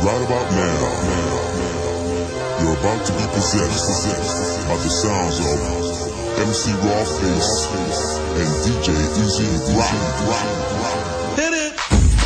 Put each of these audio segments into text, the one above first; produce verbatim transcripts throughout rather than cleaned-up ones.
Right about now, you're about to be possessed by the sounds of M C Rawface and D J Easy Rock. Hit it!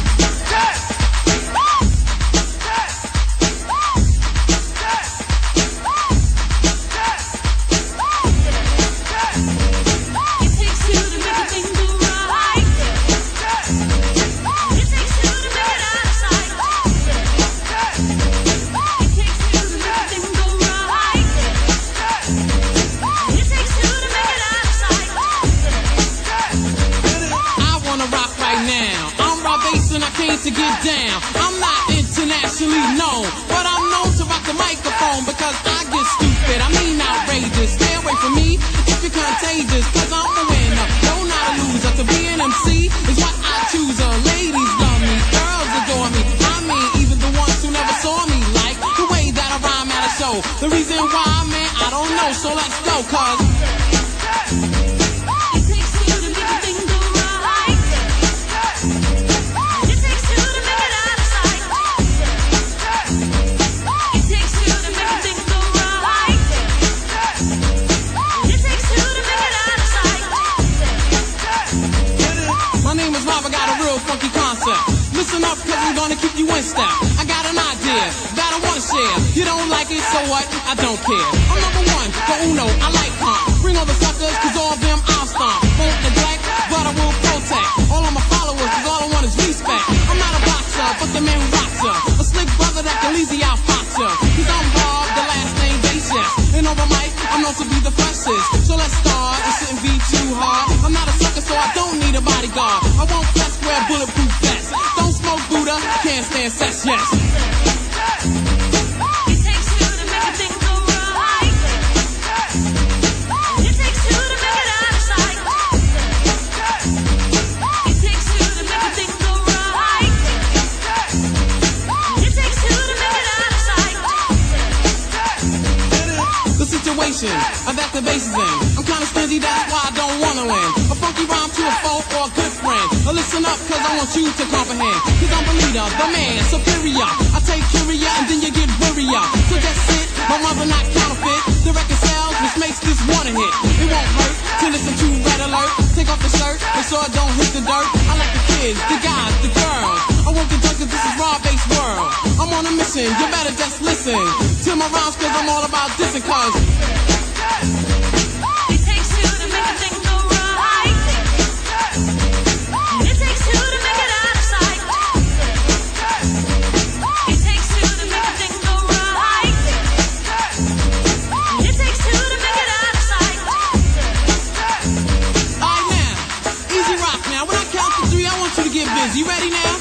To get down, I'm not internationally known, but I'm known to rock the microphone because I get stupid, I mean outrageous. Stay away from me if you're contagious, cause I'm a winner, no not a loser. To be an M C is what I choose. uh, Ladies love me, girls adore me, I mean even the ones who never saw me, like the way that I rhyme at a show. The reason why, man, I don't know, so let's go, cause listen up, cause I'm gonna keep you in step. I got an idea that I wanna share. You don't like it, so what? I don't care. I'm number one, the uno, I like punk. Bring all the suckers, cause all of them I'll stomp. Won't neglect, but I will protect all of my followers, cause all I want is respect. I'm not a boxer, but the man who rocks ya. A slick brother that can easy outfox ya. Cause I'm Bob, the last name Basis. And over mic, I'm known to be the freshest. So let's start, it shouldn't be too hard. I'm not a sucker, so I don't need a bodyguard. I won't flex, wear bulletproof vests. Don't smoke Buddha, can't stand sex, yes. It takes two to make a thing go right. It takes two to make it out of sight. It takes two to make a thing go right. It takes two to make it out of sight. The situation uh, that the bass is in, I'm kinda stingy, that's why I don't wanna win. A funky rhyme to a foe or a good friend. Uh, listen up, cause I want you to comprehend. Cause I'm the leader, the man, superior. I take curia and then you get wearier. So just sit, my mother not counterfeit. The record sells, which makes this one a hit. It won't hurt to listen to Red Alert. Take off the shirt, make sure it don't hit the dirt. I like the kids, the guys, the girls. I work the junk cause this is raw-based world. I'm on a mission, you better just listen to my rhymes cause I'm all about dissing cause It takes two to make a thing go right. It takes two to make it out of sight. It takes two to make a thing go right. It takes two to make it out of sight. Alright now, easy rock now. When I count to three, I want you to get busy. You ready now?